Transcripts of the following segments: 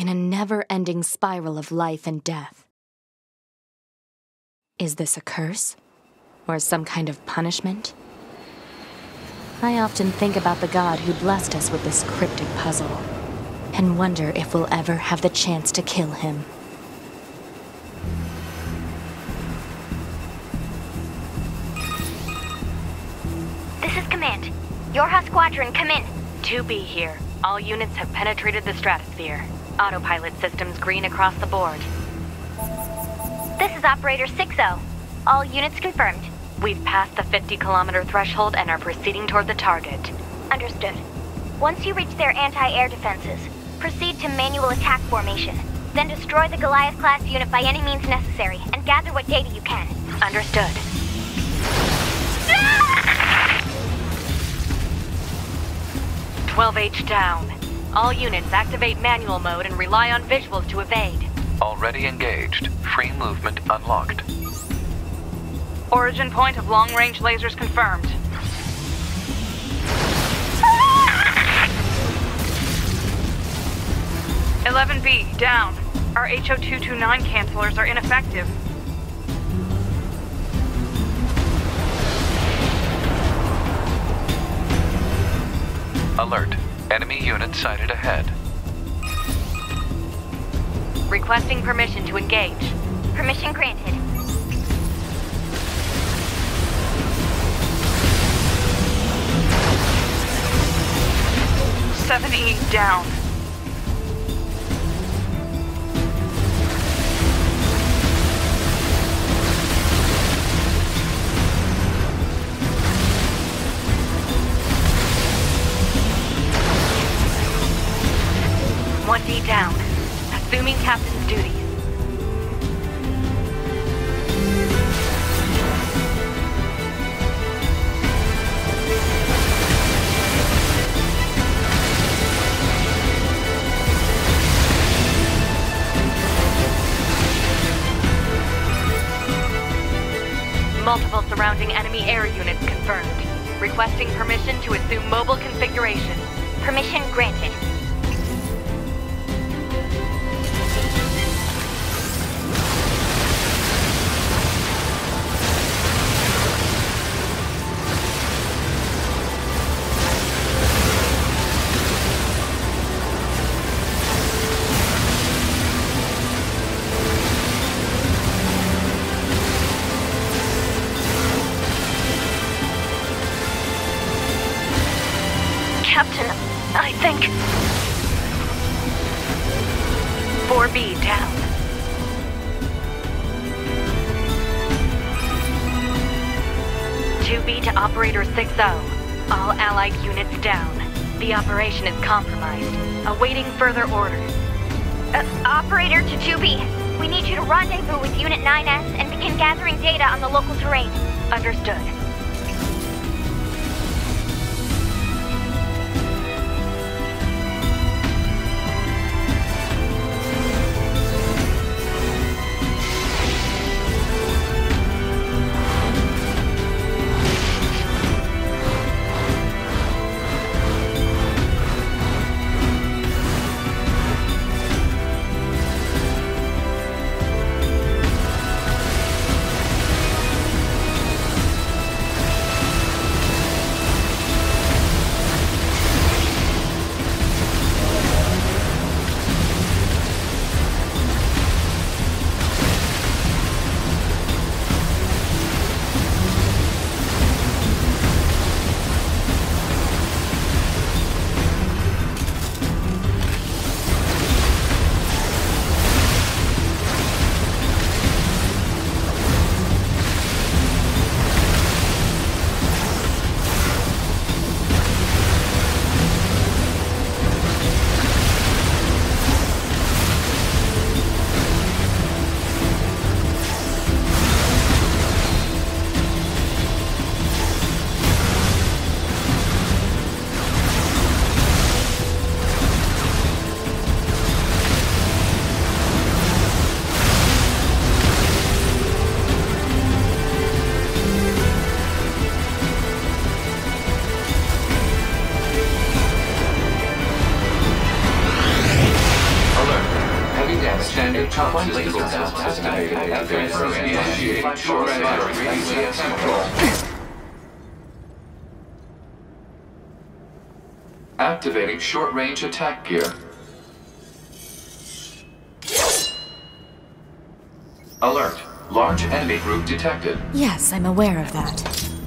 in a never-ending spiral of life and death. Is this a curse? Or some kind of punishment? I often think about the god who blessed us with this cryptic puzzle, and wonder if we'll ever have the chance to kill him. This is Command. Yorha Squadron, come in. 2B here. All units have penetrated the stratosphere. Autopilot systems green across the board. This is Operator 6-0. All units confirmed. We've passed the 50-kilometer threshold and are proceeding toward the target. Understood. Once you reach their anti-air defenses, proceed to manual attack formation. Then destroy the Goliath-class unit by any means necessary, and gather what data you can. Understood. 12H down. All units activate manual mode and rely on visuals to evade. Already engaged. Free movement unlocked. Origin point of long-range lasers confirmed. "11B, down. Our HO229 cancelers are ineffective. Alert. Enemy unit sighted ahead. Requesting permission to engage. Permission granted. "7E, down. "1D down. Assuming captain's duties. Multiple surrounding enemy air units confirmed. Requesting permission to assume mobile configuration. Permission granted. Captain, I think... 4B down. "2B to Operator 6-0. All allied units down. The operation is compromised. Awaiting further orders. Operator to 2B. We need you to rendezvous with Unit 9S and begin gathering data on the local terrain. Understood. Standard top physical test estimated at initiate short range ACS control. Activating short-range attack gear. Alert. Large enemy group detected. Yes, I'm aware of that.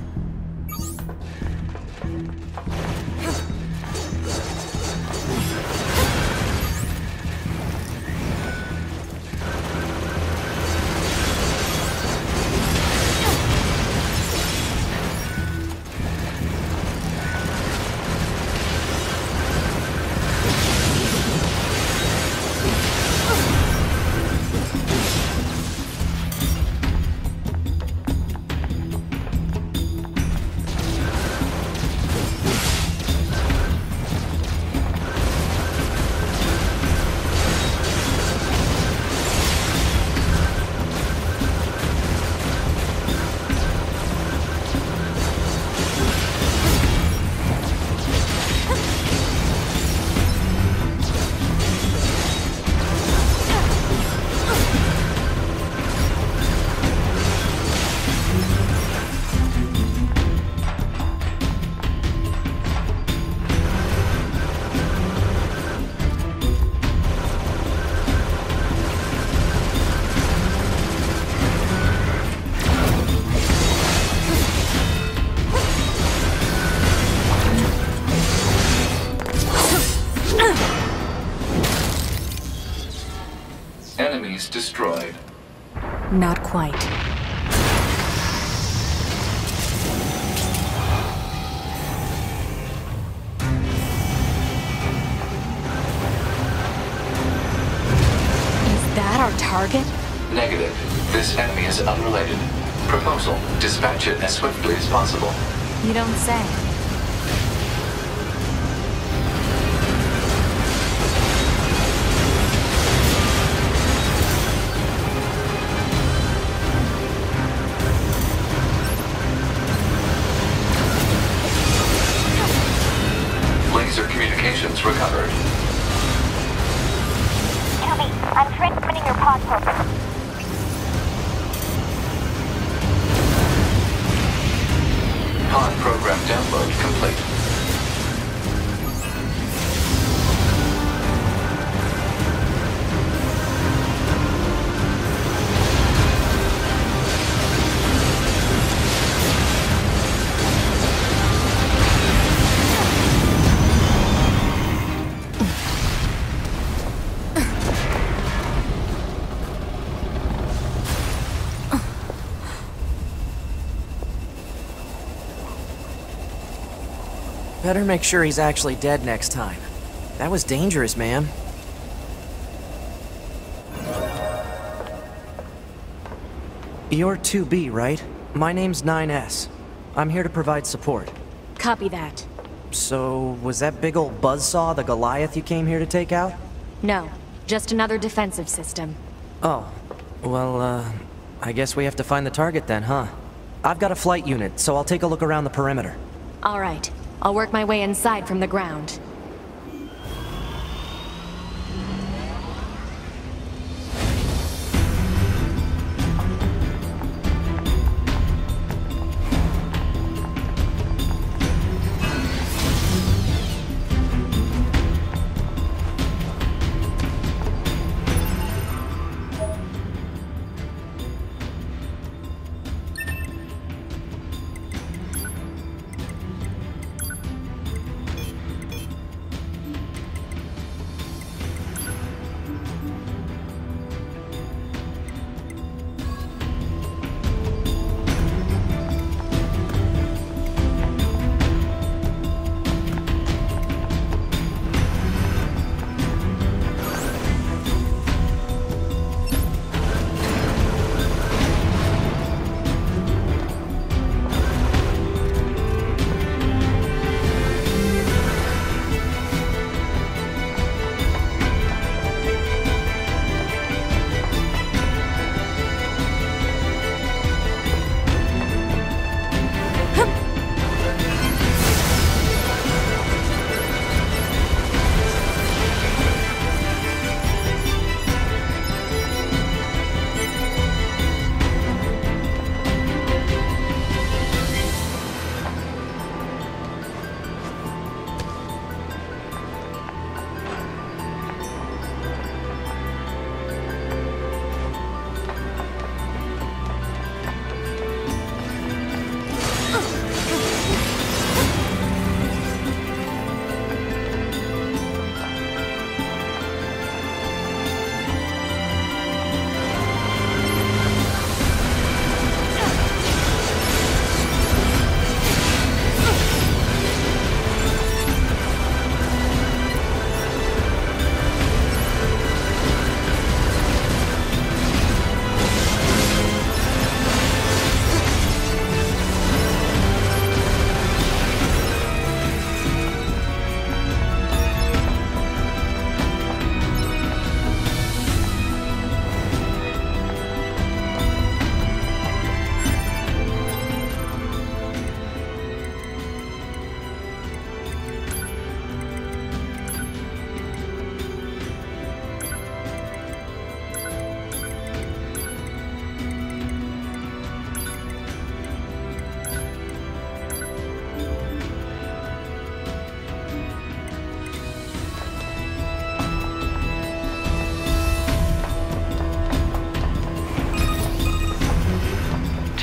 Enemies destroyed. Not quite. Is that our target? Negative. This enemy is unrelated. Proposal. Dispatch it as swiftly as possible. You don't say. Laser communications recovered. Tommy, I'm transmitting your pod program. Pod program download complete. Better make sure he's actually dead next time. That was dangerous, man. You're 2B, right? My name's 9S. I'm here to provide support. Copy that. So, was that big old buzzsaw the Goliath you came here to take out? No, just another defensive system. Oh, well, I guess we have to find the target then, huh? I've got a flight unit, so I'll take a look around the perimeter. All right, I'll work my way inside from the ground.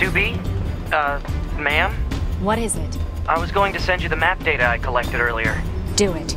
2B? Ma'am? What is it? I was going to send you the map data I collected earlier. Do it.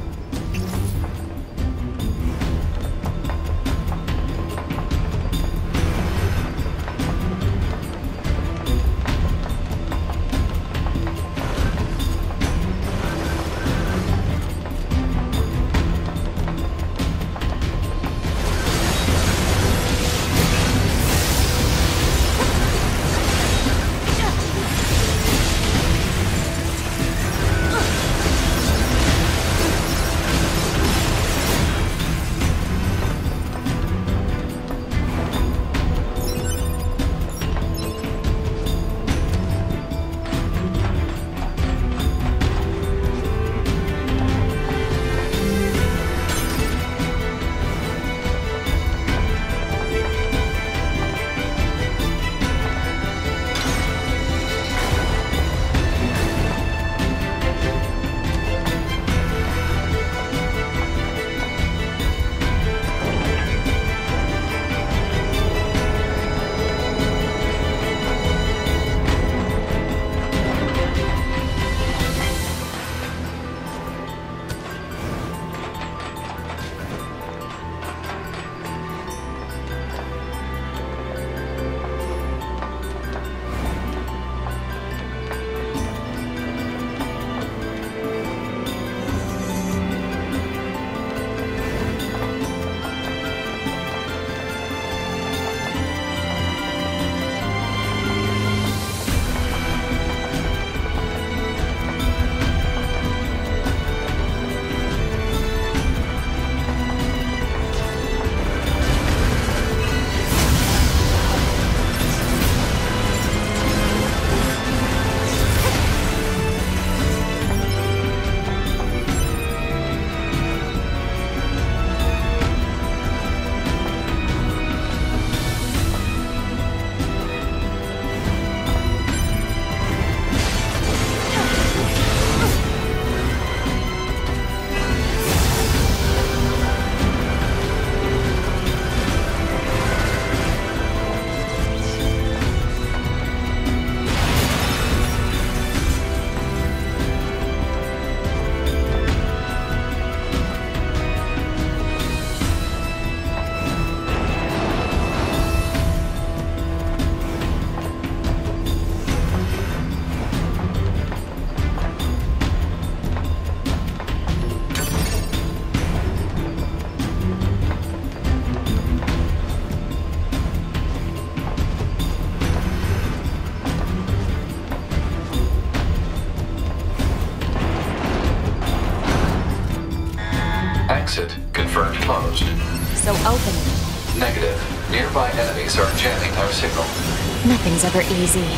Exit confirmed closed. So open it. Negative. Nearby enemies are jamming our signal. Nothing's ever easy.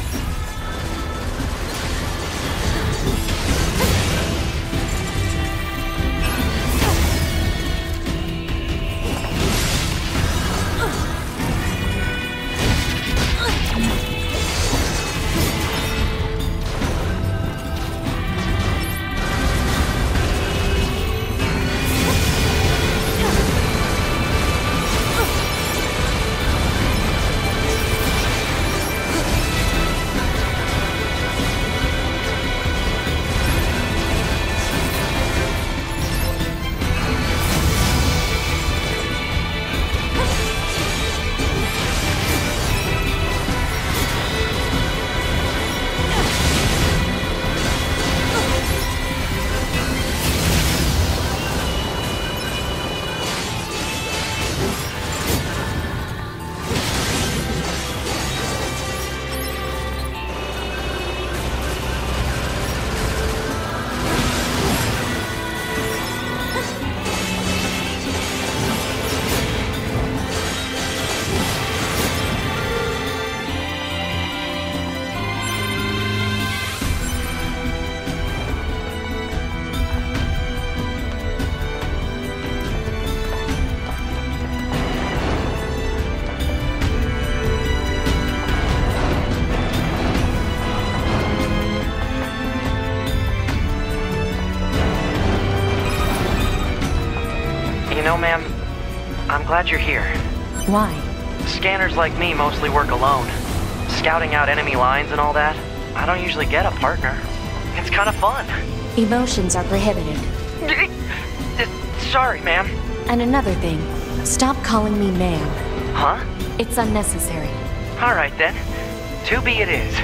You know, ma'am, I'm glad you're here. Why? Scanners like me mostly work alone. scouting out enemy lines and all that, I don't usually get a partner. It's kind of fun. Emotions are prohibited. Sorry, ma'am. And another thing, stop calling me ma'am. Huh? It's unnecessary. All right, then. To be it is.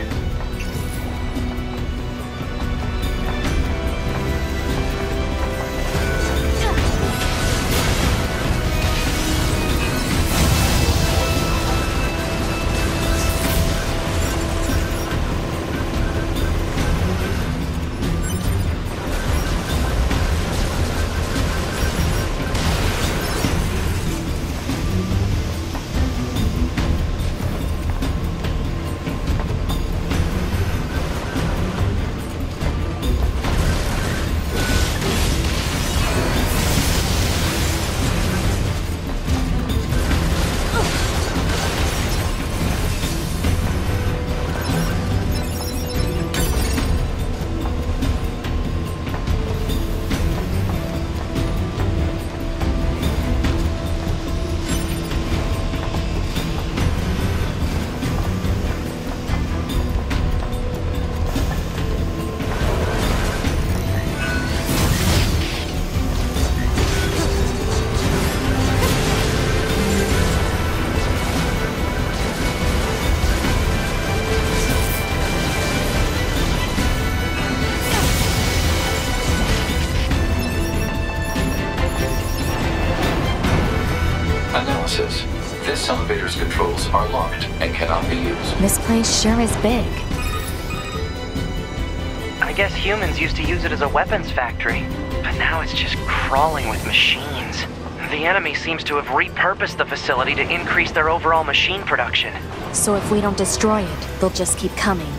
Analysis. This elevator's controls are locked and cannot be used. This place sure is big. I guess humans used to use it as a weapons factory, but now it's just crawling with machines. The enemy seems to have repurposed the facility to increase their overall machine production. So if we don't destroy it, they'll just keep coming.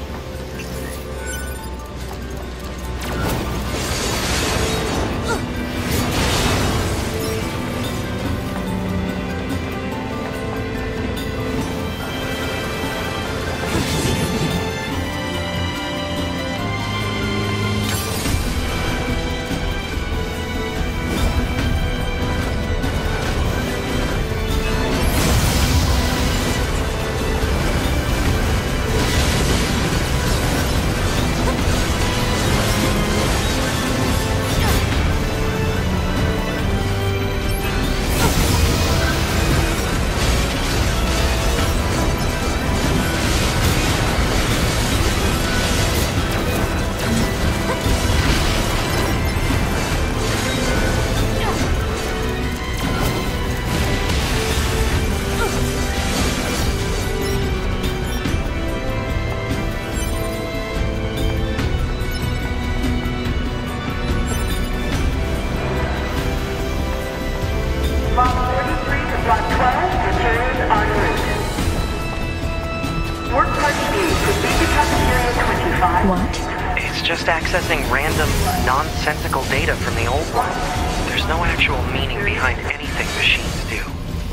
What? It's just accessing random, nonsensical data from the old one. There's no actual meaning behind anything machines do.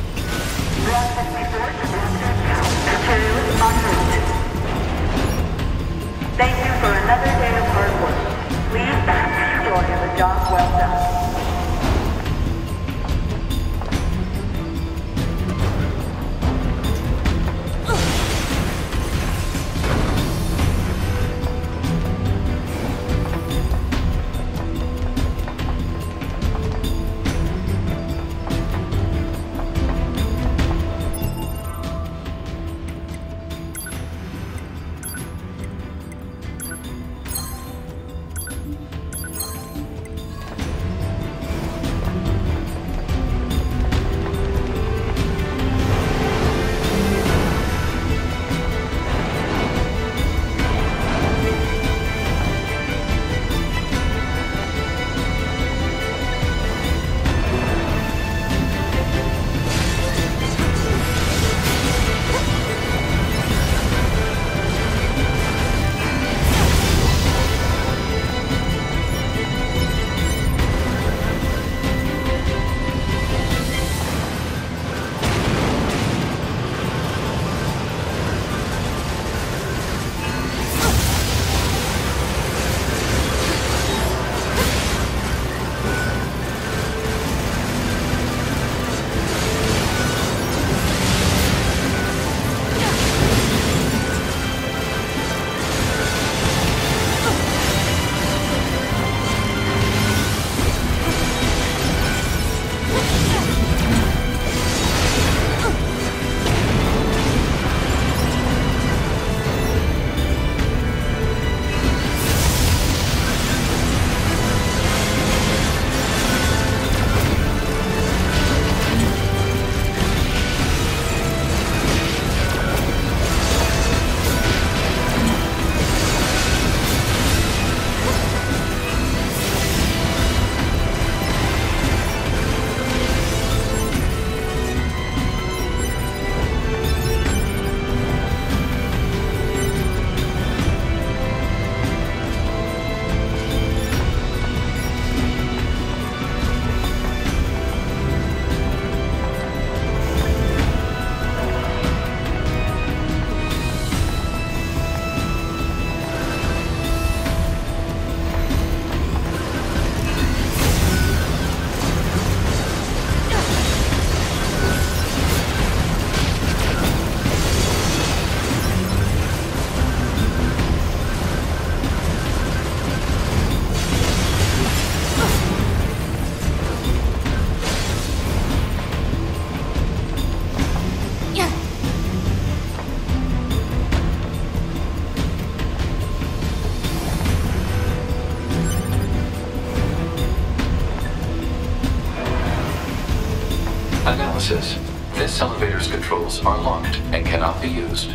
Thank you for another day of hard work. Please back the story of a job well done. Analysis. This elevator's controls are locked and cannot be used.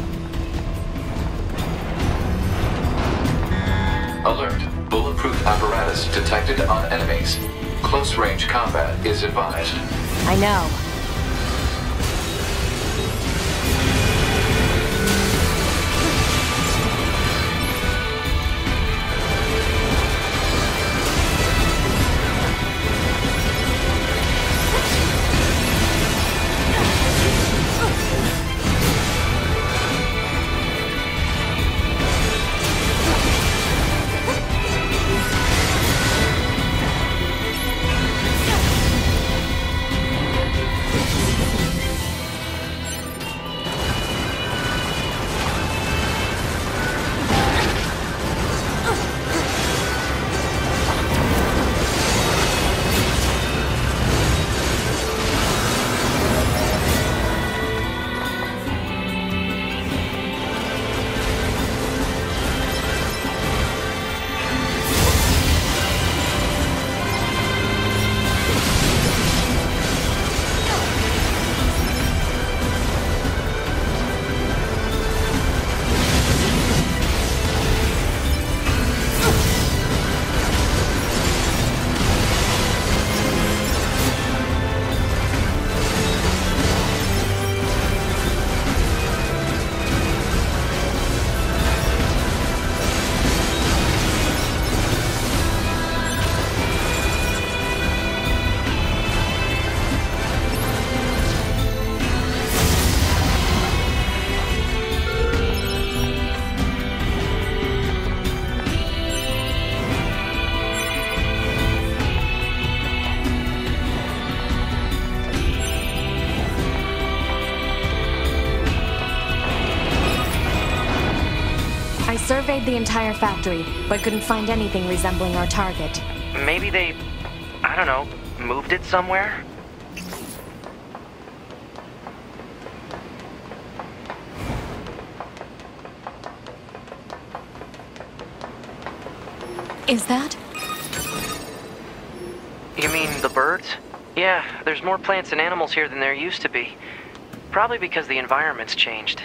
Alert. Bulletproof apparatus detected on enemies. Close-range combat is advised. I know. Surveyed the entire factory, but couldn't find anything resembling our target. Maybe they, I don't know, moved it somewhere? Is that? You mean the birds? Yeah, there's more plants and animals here than there used to be. Probably because the environment's changed.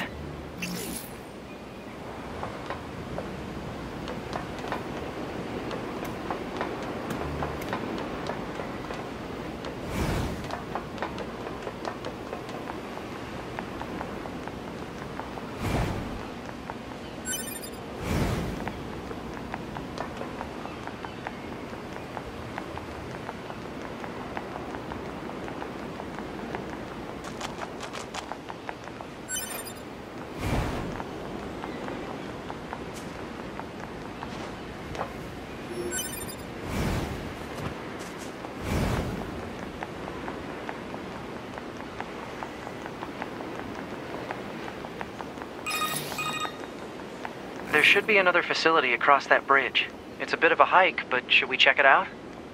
There should be another facility across that bridge. It's a bit of a hike, but should we check it out?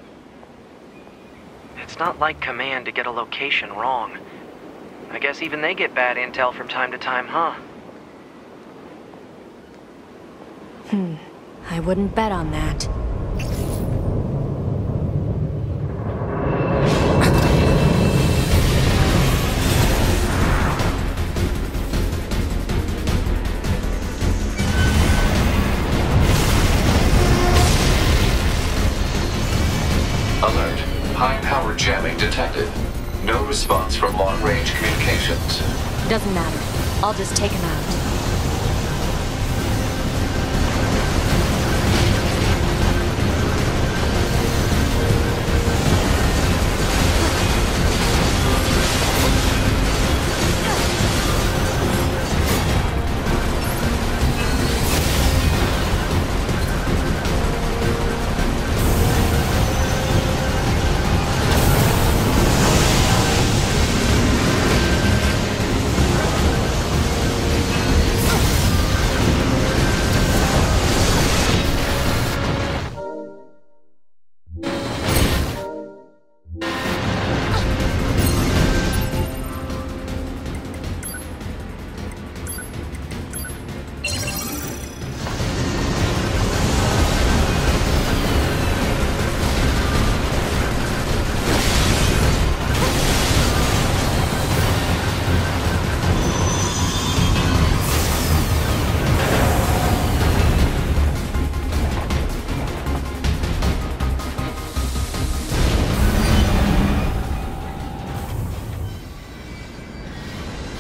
It's not like Command to get a location wrong. I guess even they get bad intel from time to time, huh? I wouldn't bet on that. Alert. High-power jamming detected. No response from long-range communications. Doesn't matter. I'll just take him out.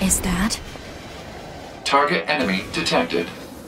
Is that? Target enemy detected.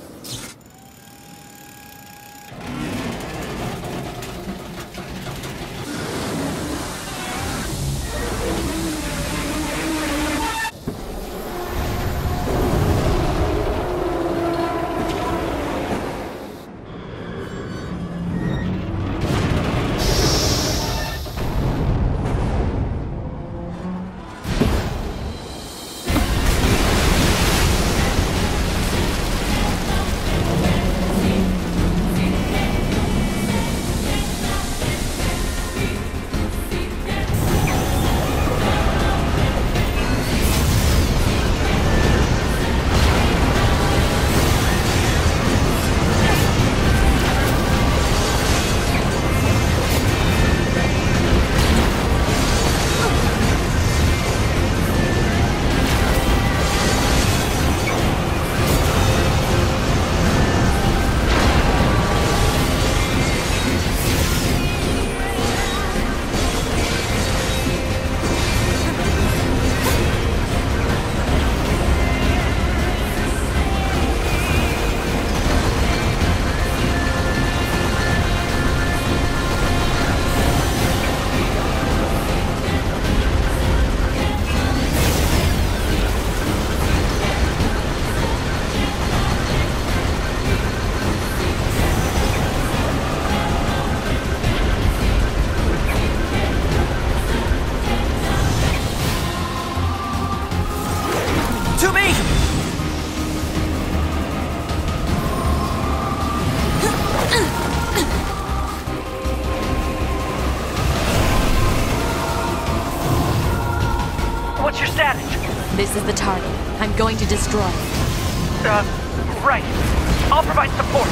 What's your status? This is the target. I'm going to destroy it. Right. I'll provide support.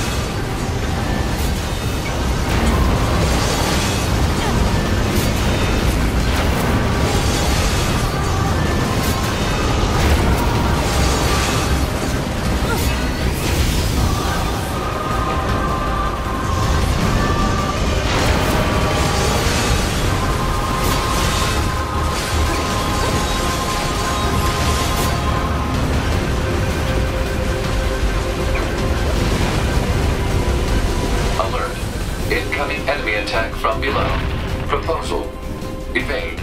Incoming enemy attack from below. Proposal: evade.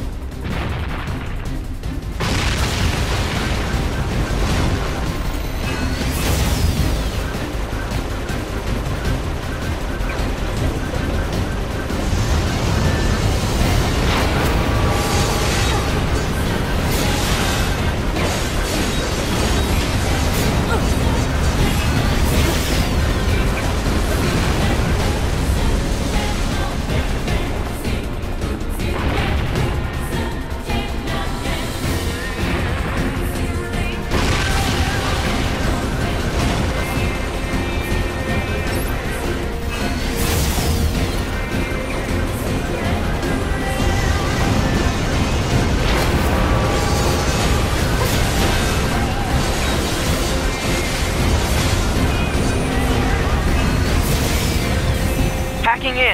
Hacking in.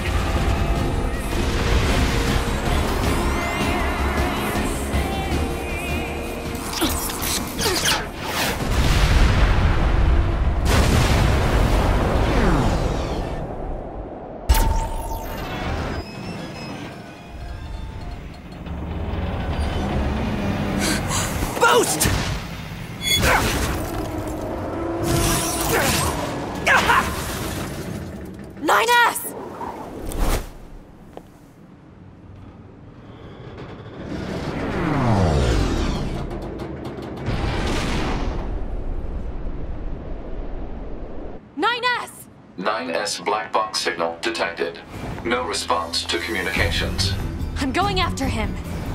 Boost! 9S! NieR! 9S black box signal detected. No response to communications. I'm going after him.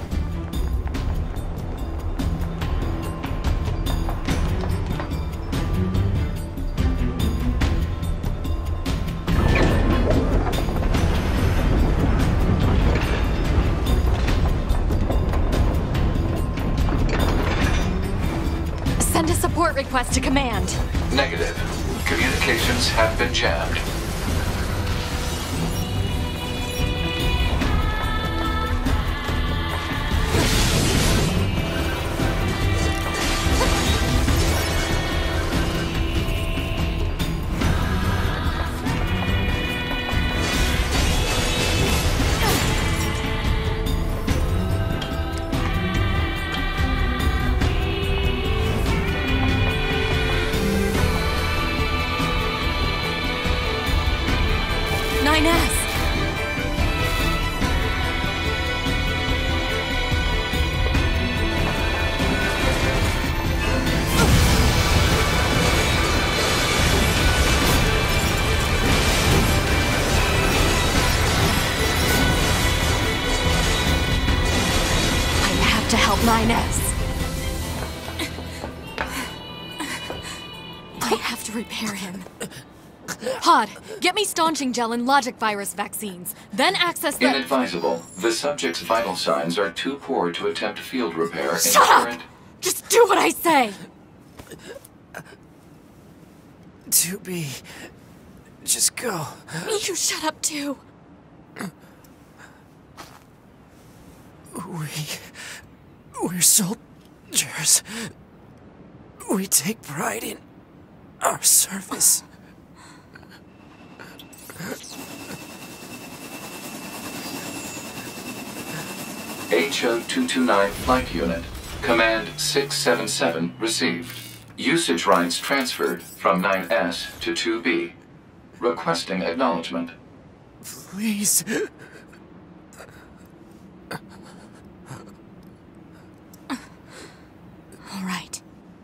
Send a support request to command. Negative. Communications have been jammed. to help 9S. I have to repair him. Pod, get me staunching gel and logic virus vaccines. Then access the— Inadvisable. The subject's vital signs are too poor to attempt field repair in Shut up! current... Just do what I say! 2B. Just go. You shut up too. We're soldiers. We take pride in our service. HO-229 Flight Unit. Command 677 received. Usage rights transferred from 9S to 2B. Requesting acknowledgement. Please. All right.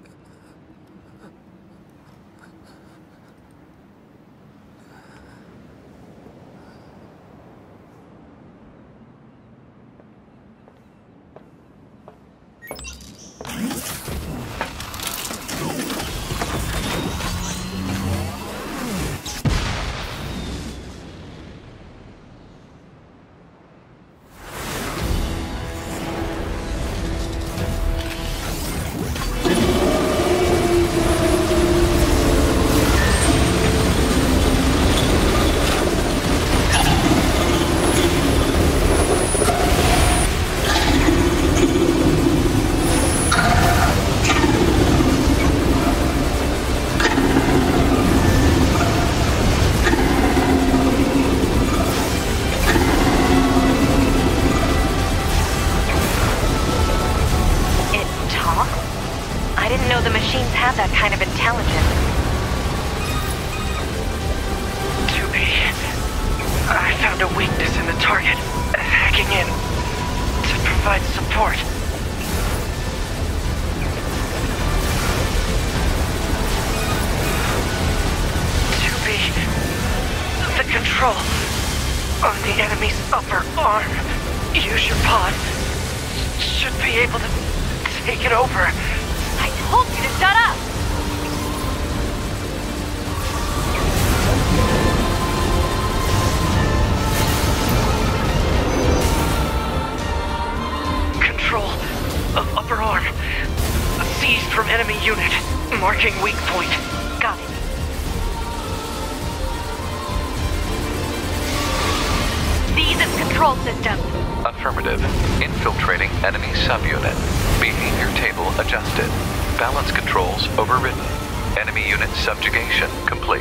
That kind of intelligence. 2B. I found a weakness in the target. Hacking in to provide support. 2B. The control on the enemy's upper arm. Use your pod. Should be able to take it over. I told you to shut up! Control of upper arm. Seized from enemy unit. Marking weak point. Got it. Seize its control system. Affirmative. Infiltrating enemy subunit. Behavior table adjusted. Balance controls overridden. Enemy unit subjugation complete.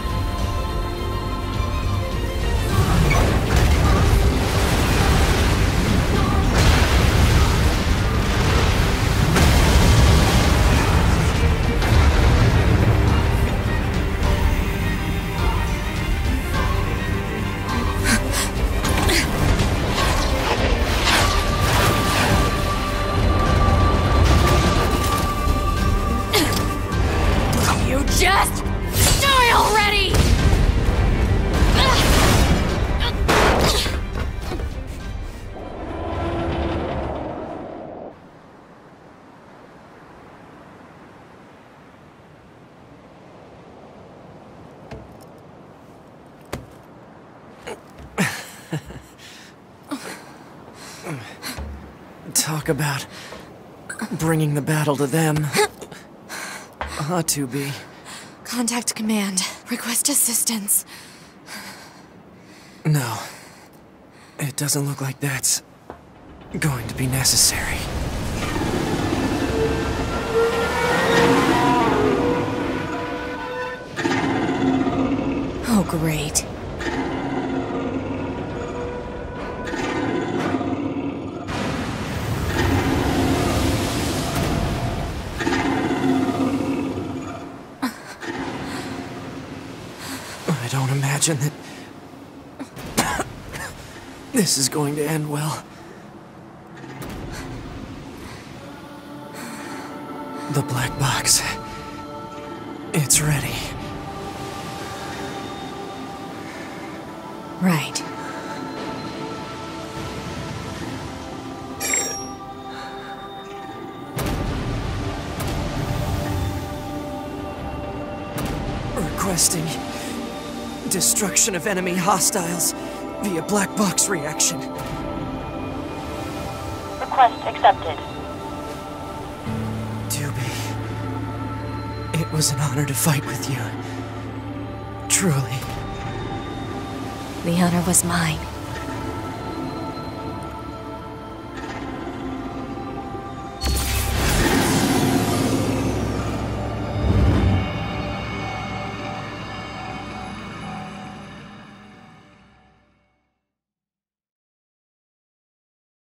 Just die already! Talk about bringing the battle to them. 2B. Contact command. Request assistance. No. It doesn't look like that's going to be necessary. Oh, great. I don't imagine that this is going to end well. The black box. It's ready. Right. Requesting destruction of enemy hostiles via black box reaction. Request accepted. Doobie, it was an honor to fight with you. Truly. The honor was mine.